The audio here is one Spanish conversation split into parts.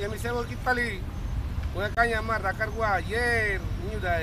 mi sebo kipali una caña más racargua ayer niuda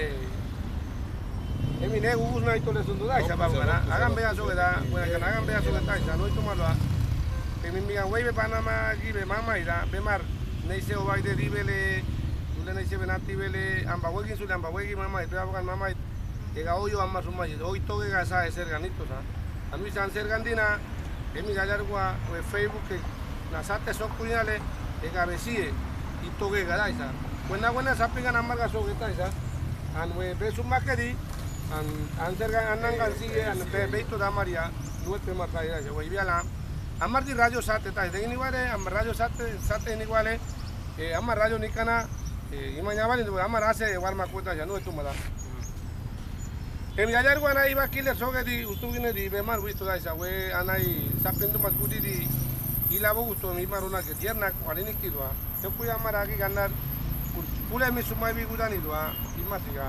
mi nego usna ito le sundu dai sabab kana hagan bea so da buena kana hagan bea so da isa no ito malwa mi miga webe panama gibe mama ida bemar nei sebo bai de dibele tule nei sebo nati bele amba wegi su amba wegi mama ito abakan mama ega hoyo amma suma hoy to ga sa ser ganito sa anu san ser gandina mi gallargua we Facebook que nasate so kuinale ega besie ito ga daisa buena sapingan amarga so ga daisa an we besu makedi an sergan anan gansiye an beito da maria nuete marta ya we biala amar di radio sate ta de ni wale amar radio sate ni wale amar radio nikana imanya wale amar ase warma kuta ya no tumada mi ayer gua iba killer soge di utugine di bemar visto daisa we anai sapendo makudi di ilabo gusto mi maruna que tierna cualini kidwa yo puya maragi ganar pule mi sumai bi gudani dua imasiga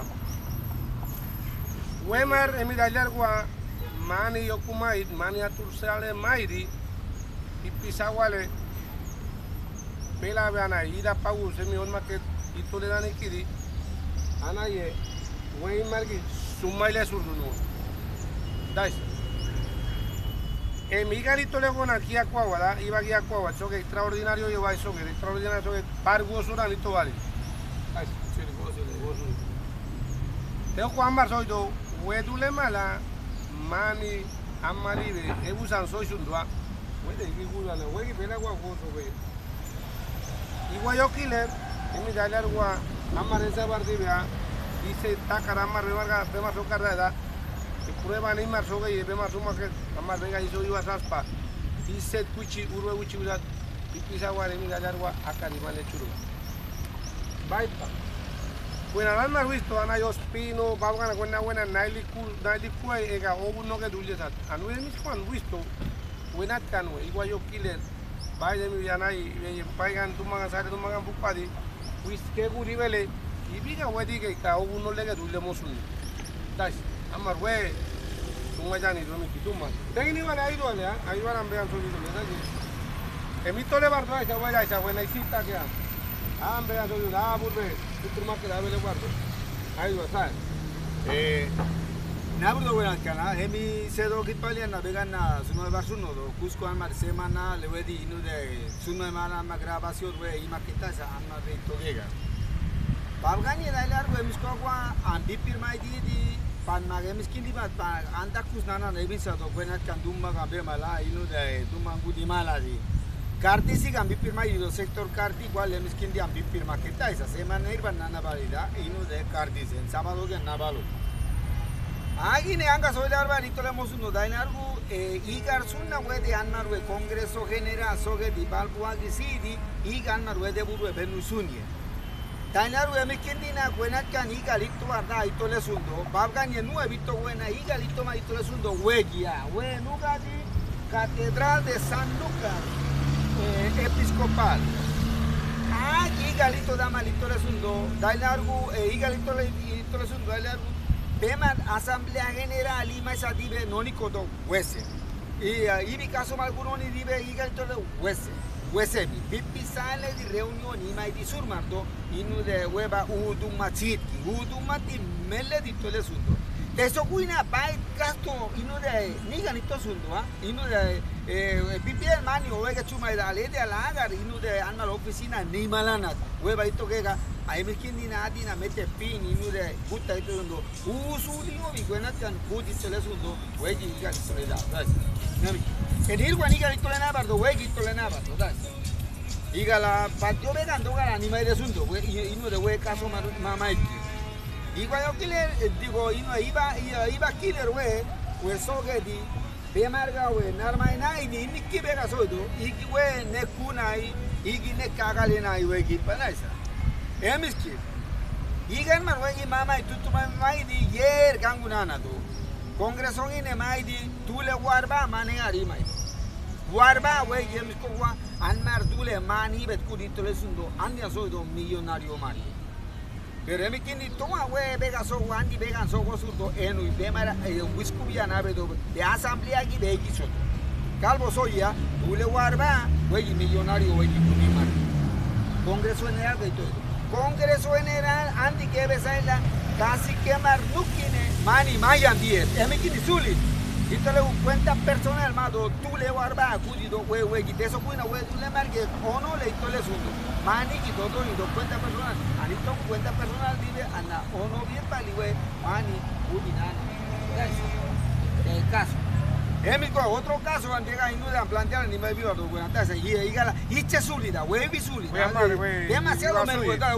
wemar mi ayer gua mani yokumai mani atursale mairi ipisawale pela bana ida pagu semi onma que itolerani kidi anaye we margi sumaile surduno dais mi garito le gona aquí a Cuauhda iba aquí a Cuauhda eso que extraordinario lleva eso que extraordinario eso que pargo suranito vale dais se le gozo te Juan Marzo do we dule mala mani amaribe e usan soy sundua we de gula le we pela gua gozo we igual yo killer mi galar gua amaresa bardibia dice tacarama rebarga bema so carrera que prueba ni mar soga y bema suma que amar venga y so iba saspa dice kuchi urwe uchi uda pipisa wale mi gallarwa akari male churu baita buena lan mar visto ana yo spino babgana buena naili ku ega obu no que dulce sat anu mis kwan visto buena tanu igual yo killer bai de mi yana y paigan tumangan sare tumangan bupadi wis ke guri vele ibiga wedi ke ka uno lega dule mosun das amar we tunga jani do mi kituma tengini wala aido wala ai waran bean so dido le dai emito le bardo esa buena isita que am bean so dido burbe turma que da bele guardo ai do sa naburdo buena kana emi sedo kitpali na vegana suno basuno do Cusco amar semana le wedi inu de suno mana ma grabación we imakita sa amar de togega Babgani dailar we miskogwa ambipir mai di pan mage miskin di bat anda kusnana nebisa to buena kandumma gambe mala inu de dumangu di mala di karti si ambipir mai do sector karti igual miskin di ambipir maketa esa semana ir banana valida inu de karti sen sábado que nabalo agi ne anga soilar bari to le mosuno dainargu igar sunna we de annar we congreso general soge di balbua gi sidi igannar we de buru benusunie Dainaru emikindina buena kan igalito arda ito le sundo babgan yenu evito buena igalito ma ito le sundo wegia we nugadi catedral de San Lucas episcopal igalito da malito le sundo dainaru igalito le sundo dainaru beman asamblea general y más adibe nonico do wese ibi caso malgunoni dibe igalito le wese Wesemi, pipi sale di reunioni mai di surmardo inu de weba udumati mele di tole sundo. Eso kuina bai gasto inu de niga ni to sundo inu de pipi el mani o wega chuma da le de alagar inu de anna la oficina ni malana weba ito kega ai miskindi na adina mete pin inu de puta ito sundo usu di no vi buena kan puti tole sundo wegi ga tole da. Nami Enir guaniga litole nabardo wegi tole nabardo das igala patio vegando gara ni mai desunto ino de we caso mamai igual yo killer digo ino iba killer we soge di be marga we narmai nai ni nikki vega soido igi we ne kunai igi ne kagale nai we gi panaisa emiski igan mar we mamai tutu mai di yer kangunana do congreso ine mai di tule warba mane ari mai warba we yemis ko wa anmar tule mani bet kudito le sundo andi soido millonario mani pero mi kini toma we vega so andi vega so go sundo enu be mara wisku bia na be do de asamblea gi be gi so calvo soya tule warba we millonario we gi mani Congreso General de todo. Congreso General anti que besaila casi quemar nukine mani mayan dier. Emikini suli. Y te le cuenta personal más tú le guardas acudido we que eso cuina we tú le marque o no le to le sundo. Mani que todo y do cuenta personal. Anito cuenta personal vive ana o no bien pali we mani udinana. El caso. Otro caso antes de no le plantear ni me vio buena tasa y igala y che sulida we bisulida demasiado me gusta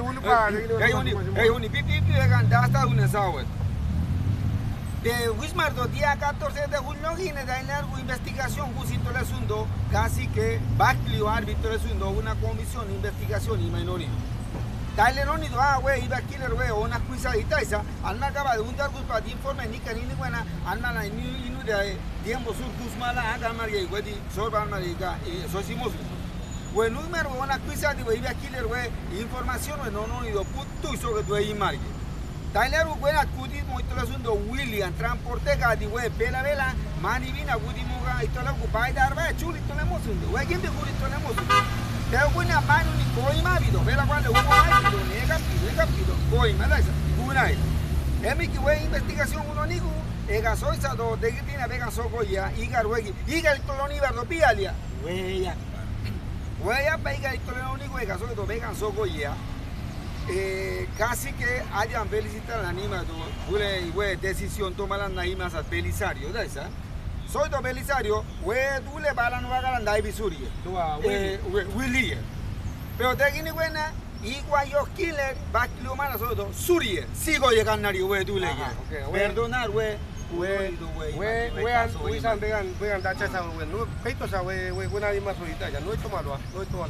un pipi de ganda hasta una sawa de Wismardo día 14 de junio viene de largo investigación jusito le asunto casi que Baclio árbitro le asunto una comisión de investigación y minoría Dale no ni we iba killer we una cuisadita esa alma acaba de un dar culpa de informe ni que ni buena alma la ni de tiempo sur kusmala aga maria we di sorba marica y so simos we número una cuisadi we iba killer we información we no ni do puto so que do y marque Dale we na kudi mo ito asunto William transporte ga di we pela vela mani vina kudi mo ga ito la ocupa dar we chuli to le mo sundo we quien de kudi to le mo sundo Pero una mano ni coi mavido, vela cuando uno mavido, nega pido, coi malasa, una es. Emi que we investigación uno nigu, ega soisa do de que tiene vega socoya, igar wegi, igar el coloni verdo pialia, weya. Weya pa igar el coloni nigu ega soisa do vega socoya. Casi que hayan felicitar la anima do, we decisión tomar la naima sa Belisario, ¿da esa? Soy do Belisario, we dule bala no haga la bisuri. Willy. Pero de aquí ni buena, igual yo killer, back lo mana soy do Surie. Sigo llegando nario we dule. Perdonar we san vegan da chasa we no peito sa we buena di más ahorita ya no esto malo,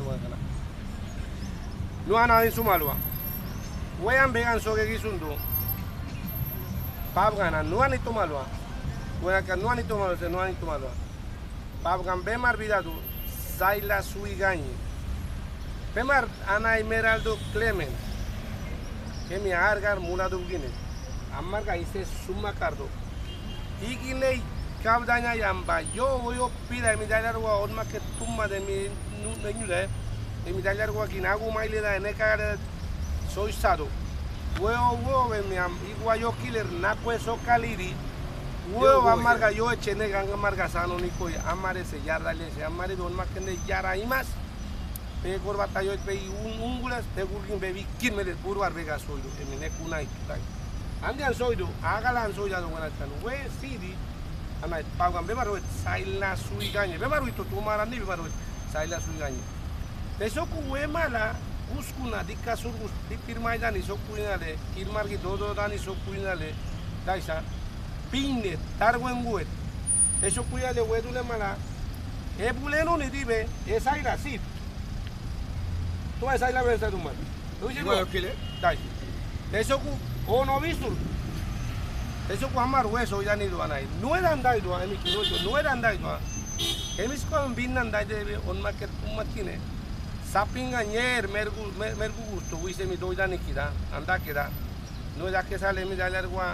no ana en su malo. We an vegan so que gisundo. Pabgana no ani to malo. Bueno, que no han tomado, no han tomado. Pabgan Bemar Vidadu, Zaila Suigañi. Bemar Ana Emeraldo Clement. Que me argar mula dugine. Amarga hice suma cardo. Y guinei cabdaña yamba. Yo pida mi dalarwa orma que tumba de mi nuñule. Y mi dalarwa quinagu maile da eneca soy sado. Huevo, igual yo killer, na pues o caliri. Huevo amarga yo echene ganga amarga sano ni coi amare se yarda le se amare don más que de yara y más pe corbata yo pe ungulas pe gurgin bebi kin me de puro arbega soy do en ne kuna itai andian soy do agalan soy ya do buena tan we sidi ana pagan be maro saila sui gañe be maro to tomara ni be maro saila sui gañe eso ku we mala uskuna dikka surgus dipirma dani so kuina le kirmargi do dani so kuina le daisa Pine, Tarwenguet, eso cuida de huevo mala, buleno ni dibe, es aire así. Tú es aire verdad tu madre. ¿Tú dices qué? Dai. Eso cu o no visto. Eso cu amar hueso ya ni lo anai. No era andai do ani kilo, no era andai do. Emis con bin andai de on market un matine. Saping añer mergu gusto, huise mi doida ni kida, anda queda. No era que sale mi daler gua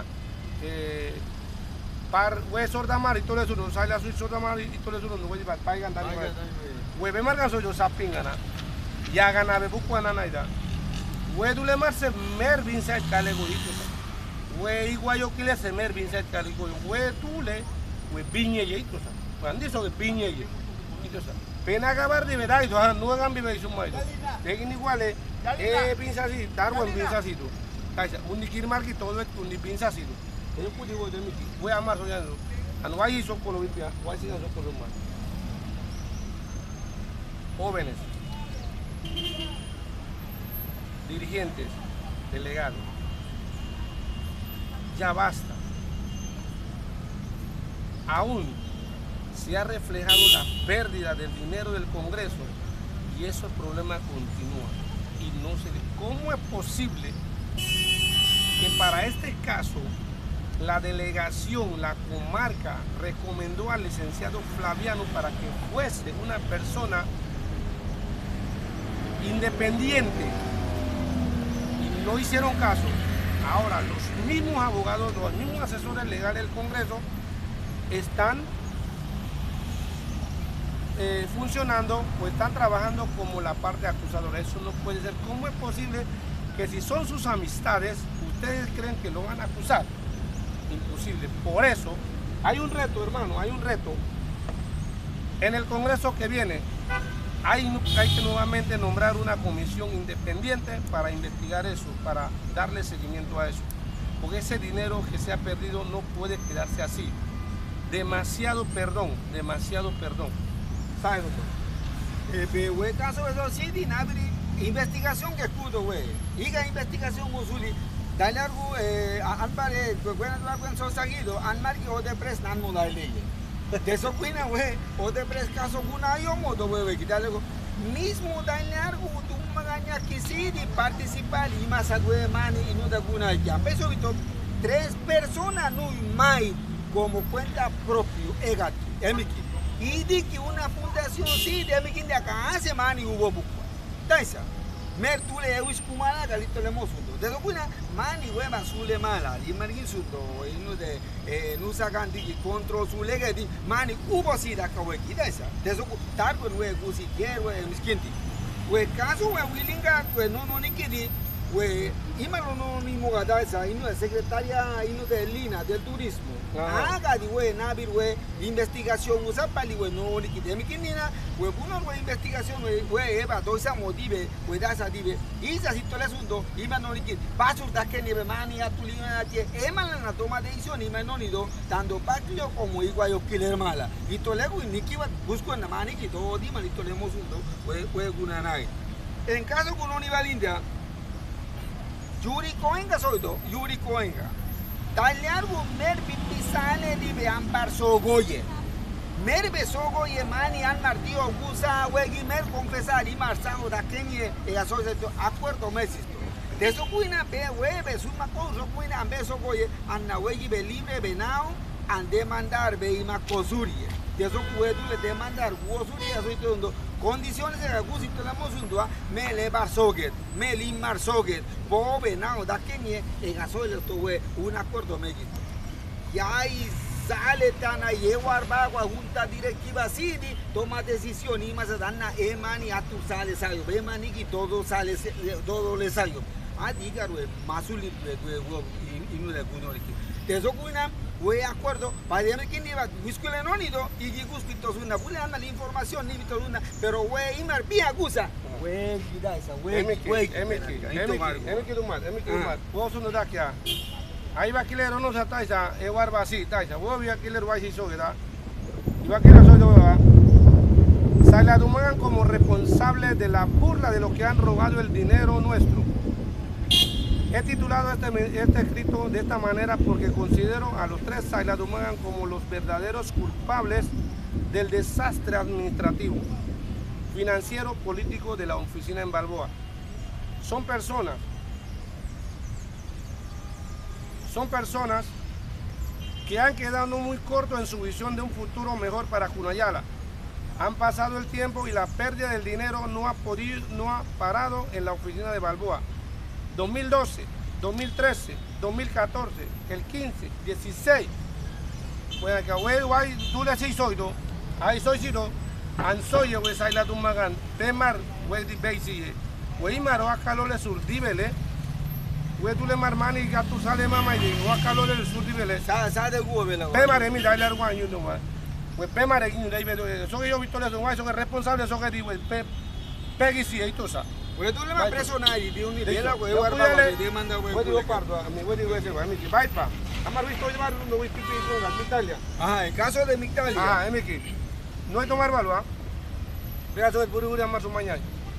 par we sordamar y todo eso no sale a su sordamar y todo eso no voy a paigan dan we be margan so yo sapingana ya gana be bukuana naida we dule marse mer vincent kalego hito we igual yo kile se mer vincent kalego we dule we piñe yito sa cuando eso de piñe yito sa pena acabar de verdad y no hagan vive su mai de igual pinza así darwan pinza así tú un nikir marki todo es un pinza así yo pude de mi voy a más soñando no hay eso por lo vipia voy a seguir eso por lo más jóvenes dirigentes delegados ya basta aún se ha reflejado la pérdida del dinero del Congreso y ese problema continúa y no se ve cómo es posible que para este caso la delegación, la comarca, recomendó al licenciado Flaviano para que fuese una persona independiente y no hicieron caso. Ahora, los mismos abogados, los mismos asesores legales del Congreso están funcionando o están trabajando como la parte acusadora. Eso no puede ser. ¿Cómo es posible que si son sus amistades, ustedes creen que lo van a acusar? Imposible. Por eso, hay un reto, hermano, hay un reto. En el Congreso que viene, hay que nuevamente nombrar una comisión independiente para investigar eso, para darle seguimiento a eso. Porque ese dinero que se ha perdido no puede quedarse así. Demasiado perdón, demasiado perdón. ¿Sabes, doctor? Güey, caso eso sí, dinabri, investigación que escudo, güey. Iga investigación musuli. Dale algo, anpare, bueno, algo en seguido, anmarque o de pres, nan moda ley. De eso cuina, güey, o de pres caso guna yo modo, güey, que dale mismo dale algo, tú magaña que sí, de participar y más a güey, mani, y no de guna ya. Peso, 3 personas no hay como cuenta propio, egati, emiki. Y di que una fundación sí, de emiki de acá hace mani hubo buco. Taisa. Mer tú le euis kumala galito le mosundo. De eso cuina mani güey masule mala. Y margin sundo, y no de no sacan di control su lega di mani hubo sí da kaweki taisa. De eso targo güey gusi quiero güey miskinti. Güey caso güey willinga güey no ni que di güey imalo no ni mogada esa y no es secretaria y no de Lina del turismo. Haga di güey nabir güey investigación usa pali güey no ni que de mi kinina güey uno güey investigación güey eva doisa motive güey da esa dive y esa situación asunto y no ni que paso da que ni be mani a tu lina que eman la toma de decisión y no ni do dando patio como igual yo killer mala y to lego ni que busco en la mani que todo di malito le hemos asunto güey una nave en caso con una India Yuri Coenga soy do Yuri Coenga Tallargo merbi pisale di beambar sogoye. Merbe sogoye mani an martío gusa wegi mer confesar y marsano da kenye e asocio acuerdo mesis. De eso cuina be webe suma cosa cuina ambe sogoye an na wegi be libre benao an demandar be ima cosurie. De eso puedo le demandar guosurie soy todo condiciones de gusito la mosundua me le barsoget me limar soget bobe nao da kenye e gasoil to we un acuerdo me y ahí sale tan a llevar bagua junta directiva city toma decisión y más dana emani a tu sale sayo be mani que todo sale todo le sayo a diga we masuli y no le gunori de eso cuina we acuerdo para que ni va buscule no ni do y guspito una bule anda la información ni vito una pero we imar via gusa we gida esa we emiki dumar vos no da que ahí va kilero no sa taisa e warba así taisa vos via kilero va si sogueda y va kilero soy do Saladumagan como responsables de la burla de los que han robado el dinero nuestro. He titulado este escrito de esta manera porque considero a los 3 Saladumagan como los verdaderos culpables del desastre administrativo, financiero, político de la oficina en Balboa. Son personas que han quedado muy cortos en su visión de un futuro mejor para Cunayala. Han pasado el tiempo y la pérdida del dinero no ha parado en la oficina de Balboa. 2012, 2013, 2014, el 15, 16. Pues acá, güey, tú le decís soy, ¿no? Ahí soy, si no. Ansoye, güey, Saila Tumagan, Temar, güey, de Beisi, güey, Maro, acá lo le surdíbele. Güey, tú le marmani y tú sale mamá y o acá lo le surdíbele. Sabe de güey, Pemare, mira, dale algo año, no más. Pues Pemare, eso que yo visto eso, güey, eso que es responsable, eso que digo, Peggy, sí, ahí tú sabes. Pues tú le vas a presionar y de un nivel, güey, güey, manda, güey. Güey, digo, pardo, a mi güey, digo, ese, güey, Miki, vai, pa. Amar visto llevar un güey, tipo, en Italia. Ajá, en caso de Migdalia. Ajá, Miki. No hay tomar valor, ¿ah? Vea, sobre el puri amar su mañana.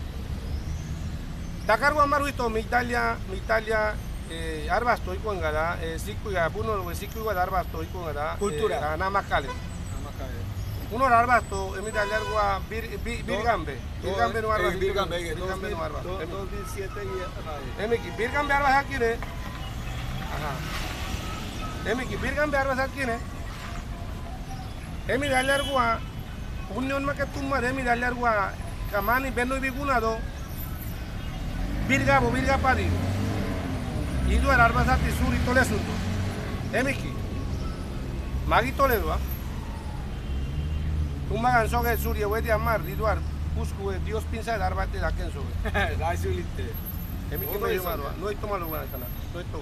Tacargo amar visto, Migdalia, Arbasto, y con gada, Siku y Apuno, güey, Siku y Arbasto, y con gada. Cultura. Namakale. Uno Arbasto, Migdalia, algo a Birgambe. Birgambe no Arbasto. Birgambe no Arbasto. 2007 y Miki, Birgambe Arbasto aquí, ¿eh? Ajá. Miki, Birgambe Arbasto aquí, ¿eh? Migdalia, algo a Unión Macatumba, Migdalia, algo a Kamani, Beno y Bigunado. Birgabo, Birgapadi. Y tú eras Arbasto Sur y Toledo. Miki. Magi Toledo, ¿ah? tú me hagan sobre Surya, voy a llamar, Eduardo, busco, Dios piensa de dar bate la que sobre. Da sulite. No hay tomado buena cana, no hay todo.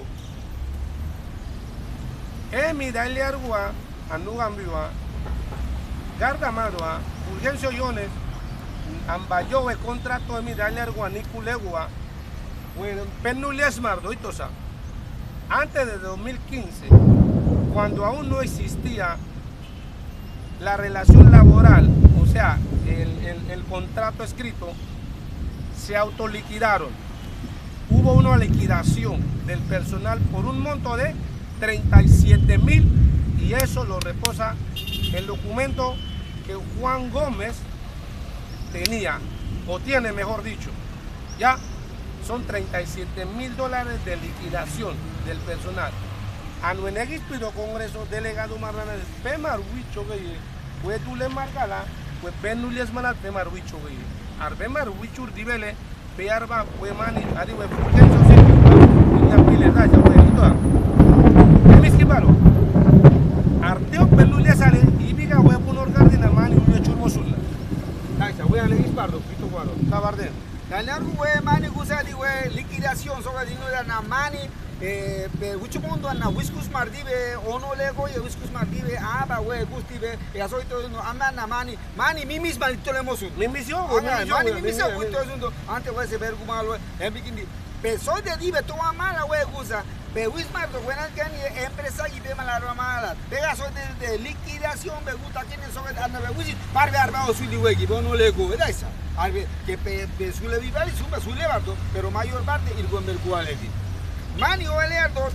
Mi dale argua, anugambiwa, garda madua, urgencio yones, ambayo el contrato de mi dale argua, niculegua, penulias mardo y tosa. Antes de 2015, cuando aún no existía la relación laboral, o sea, el contrato escrito, se autoliquidaron. Hubo una liquidación del personal por un monto de 37,000 y eso lo reposa el documento que Juan Gómez tenía, o tiene mejor dicho. Ya son $37,000 de liquidación del personal. Anuenegis pido Congreso delegado marrana pemar huicho gay, pues tú le marcala, pues penulias manat pemar huicho gay. Arbemar huichur divele, pearba, pues mani, ariwe fulgenzo se, niña pileda, ya voy a ir Esquivalo. Arteo pelulias sale y viga voy a poner gardina mani un churmosulla. Taisa, voy a leer pardo, pito guaro. Cabarden. Ganar we mani gusadi we liquidación soga dino da na mani mucho mundo na whiskus mardibe ono lego y whiskus mardibe aba we gustibe ya soy todo no anda na mani mi misma tolemos Mi misión, mani mi misión todo antes we se ver gumalo en bikini peso de dibe to mala we gusa pe wismar to buenas que empresa y be mala mala pega soy de liquidación me gusta que en soga anda we gusi parbe arba o suli we ono lego esa albe que pe sule vival y suma sule bardo pero mayor parte il gomel quality mani o leerdo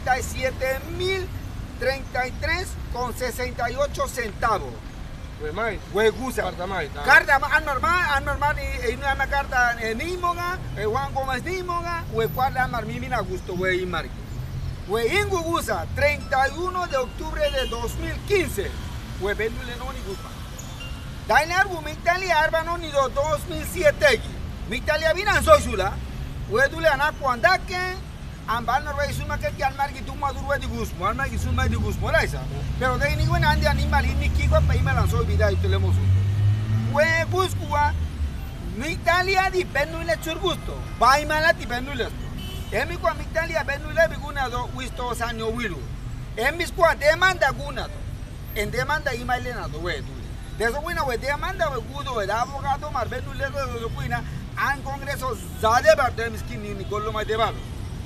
37,033,68 centavos Pues mai, we gusa carta mai. carta anormal y no una carta ni monga Juan Gómez ni monga we cuadra mar mi mina gusto we y marque we ingu gusa 31 de octubre de 2015 we benule no ni gusta Dainar mi Italia arbano ni do 2007 mi Italia vina soy sula we dule ana cuandake ambal no ve suma que al margi tu maduro de gusmo al margi suma de gusmo laisa pero de ningún ande animal ni kiko pa me lanzó vida y tenemos we buscua mi Italia di benule chur gusto vai mala di benule emi kwa mi Italia benule biguna do wisto sanyo wilu emi kwa demanda guna do en demanda imailena do we de eso buena we demanda we gudo we abogado mar benule do buena an congreso zade bardo miskini ni gollo mai debado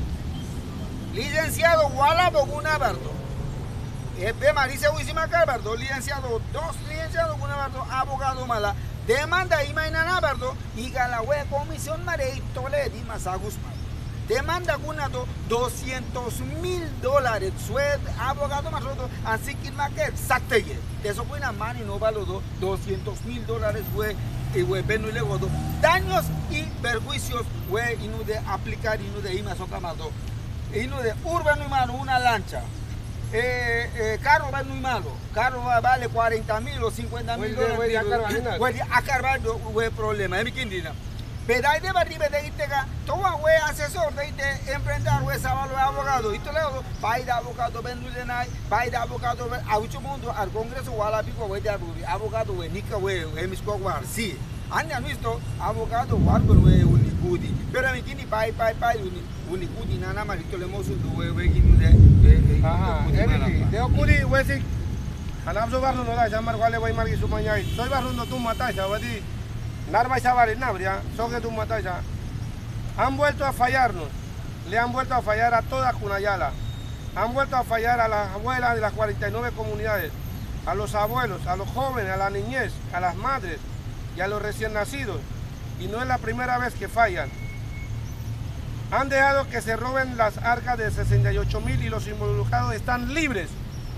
licenciado Wala Boguna Bardo Epe Marisa Huizima Bardo licenciado dos licenciados Guna Bardo abogado mala demanda Imainana Bardo y Galahue comisión Marey Toledi Masagusma demanda Guna $200,000 sued abogado Marodo así que market exacteye eso fue una mani no valodo $200,000 fue y we benu le godo daños y perjuicios we inu de aplicar inu de ima sokamado inu de urbano y malo una lancha carro va muy malo carro vale 40,000 o 50,000 dólares we a carbar we problema mi kindina pedai de barribe de itega towa we asesor de ite emprendar we sabalo abogado y toleo paida abogado benu de nai paida abogado a mucho mundo al congreso wala pico we de abogado we nika we emisko war sí anda visto abogado wargo we unikudi pero mi kini pai unikudi nana marito le mosu do we ginu de de okuri we si anabso barno no da llamar wale we margi sumanyai soy barno no tu matai sabadi narma sabari nabria so que tu matai han vuelto a fallarnos le han vuelto a fallar a toda Cunayala han vuelto a fallar a las abuelas de las 49 comunidades a los abuelos a los jóvenes a la niñez a las madres y a los recién nacidos, y no es la primera vez que fallan. Han dejado que se roben las arcas de 68,000 y los involucrados están libres.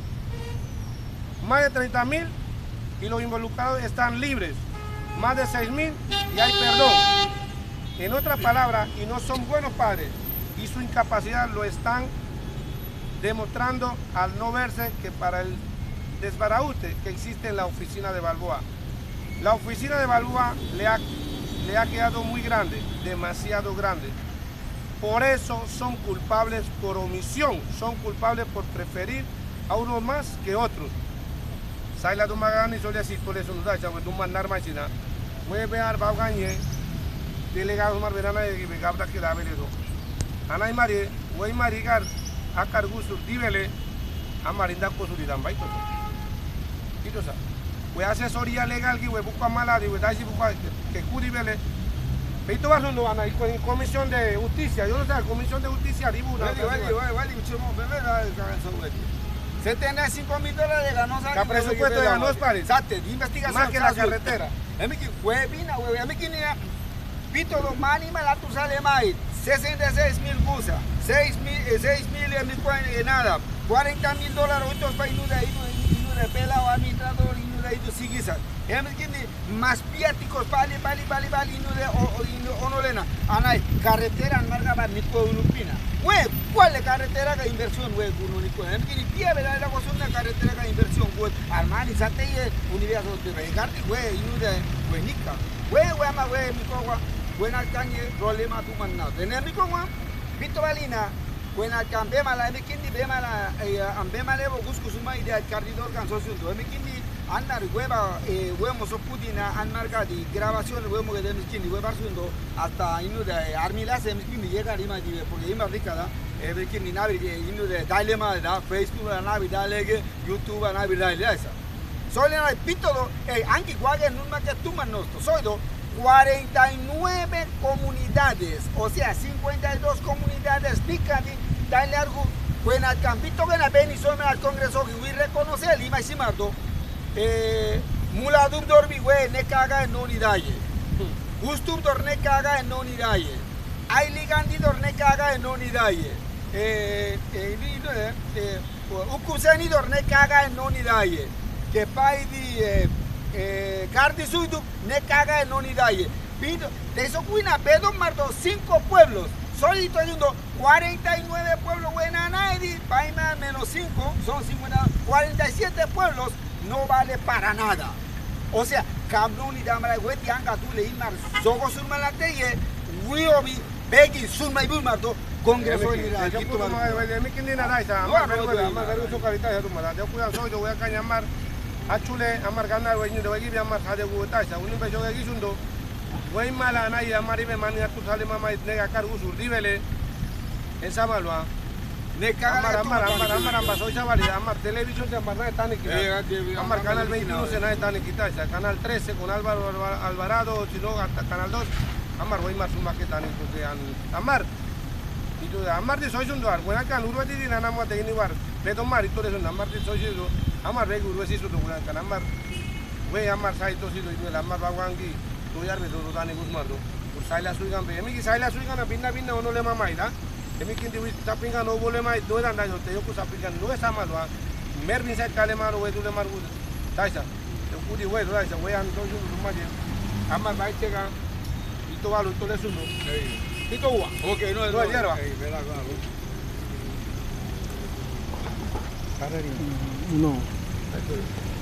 Más de 30,000 y los involucrados están libres. Más de 6,000 y hay perdón. En otras palabras, y no son buenos padres, y su incapacidad lo están demostrando al no verse que para el desbaraute que existe en la oficina de Balboa. La oficina de Balboa le ha quedado muy grande, demasiado grande. Por eso son culpables por omisión, son culpables por preferir a unos más que otros. Saila tu magani solia si tole sunu da chawe tu mandar machina. We be ar bau ganye. Delegado mar verana de be gabda que da vele do. Anai mari, we mari gar akar gusu divele amarinda ko suri dan bai to. Kito sa. We asesoría legal que we busca mala de we da si busca que cudi vele. Esto va a ser una comisión de justicia. Yo no sé, comisión de justicia, vale, 75.000 $, ganó. ¿Qué presupuesto ganó, padre? Exacto, de investigación. Más que la carretera. Pito dos manima la tu sale más 66.000 busa, 6.000 nada, $40.000 otros para ir de pela o administrador y de sigisa. Más piáticos pali de onolena. Anay carretera marca para mi lupina. ¿Cuál es carretera de inversión we kununico? Pia verdad la cosa una carretera de inversión we Armani sate universo de regardi we inude we nika. We ama we mi kowa. Buena cañe problema tu manna. Tener como Pito Balina buena cambe mala me kindi be mala ambe male bo guskusuma idea cardidor canso sundo me kindi annar hueva huemo sopudina anmarga di grabación huemo que de miskindi hueva sundo hasta inu de armila se miskindi llega rima di porque ima rica da me kindi navi inu de dilema da Facebook na navi dalege YouTube na navi dalege esa solo na Pito anche guage non ma che tu mannosto soido 49 comunidades, o sea, 52 comunidades picandi, dale algo, buena campito que na beni some al congreso que voy reconocer Lima y Simardo, muladum dormi we ne caga en nonidaye, gustum dor ne caga en nonidaye, ay ligandi dor ne caga en nonidaye, ukuseni dor ne caga en nonidaye, que pai di Cardi Suidu, ne caga en Onidaye. Pido, de eso cuina, pedo mardo 5 pueblos. Solito yendo 49 pueblos, buena nadie, paima menos 5, son 47 pueblos, no vale para nada. O sea, Camno ni Damara, Weti Anga, tú le imar, Sogo Surmalate, Wiobi, Begi, Surma y Bulmardo, Congreso de la yo puedo me quindi na daisa, amar veruso carita ya tu mala. Yo puedo soy yo voy a cañamar. Achule amar ganar we ni de we amar hade guta sa uni be joge gisundo we mala na ya mari me mani tu sale mama nega cargo surdivele en samalwa ne caga amar soy sabalida amar televisión de amar na están aquí amar canal 21 se na están aquí sa canal 13 con Álvaro Alvarado sino hasta canal 2 amar we más suma que están porque amar y tú amar de soy un lugar buena can urwati di nana mo de ni war be tomar y todo eso amar de soy yo amar be guru si sudu bulan kan amar we amar sai to si do ni amar bawangi to yar be do dani gusmardo por saila suigan be emi ki saila suigan na binna ono le mamai da emi kin di tapinga no bole mai do ran da yo te yo ku sapinga no es amalwa mer bin sai kale maro we do le margu taisa to kudi we do taisa we an to yo du maje amar bai tega y to valo to le suno y to wa okay no no hierba No.